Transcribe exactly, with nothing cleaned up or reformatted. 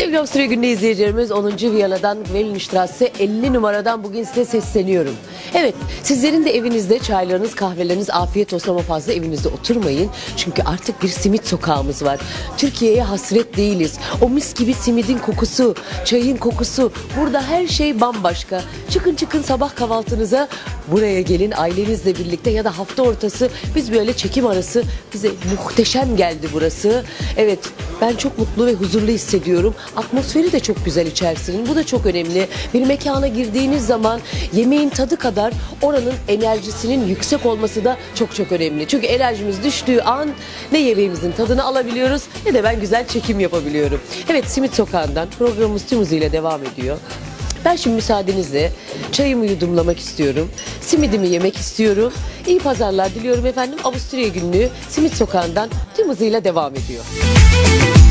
Sevgili Avusturya Günü izleyicilerimiz, onuncu Viyana'dan Wellenstrasse elli numaradan bugün size sesleniyorum. Evet, sizlerin de evinizde çaylarınız, kahveleriniz afiyet olsun ama fazla evinizde oturmayın. Çünkü artık bir simit sokağımız var. Türkiye'ye hasret değiliz. O mis gibi simidin kokusu, çayın kokusu, burada her şey bambaşka. Çıkın çıkın sabah kahvaltınıza buraya gelin ailenizle birlikte ya da hafta ortası biz böyle çekim arası, bize muhteşem geldi burası. Evet, ben çok mutlu ve huzurlu hissediyorum. Atmosferi de çok güzel içerisinin. Bu da çok önemli. Bir mekana girdiğiniz zaman yemeğin tadı kadar oranın enerjisinin yüksek olması da çok çok önemli. Çünkü enerjimiz düştüğü an ne yemeğimizin tadını alabiliyoruz ne de ben güzel çekim yapabiliyorum. Evet, Simit Sokağı'ndan programımız tüm hızıyla devam ediyor. Ben şimdi müsaadenizle çayımı yudumlamak istiyorum. Simidimi yemek istiyorum. İyi pazarlar diliyorum efendim. Avusturya Günlüğü Simit Sokağı'ndan tüm hızıyla devam ediyor.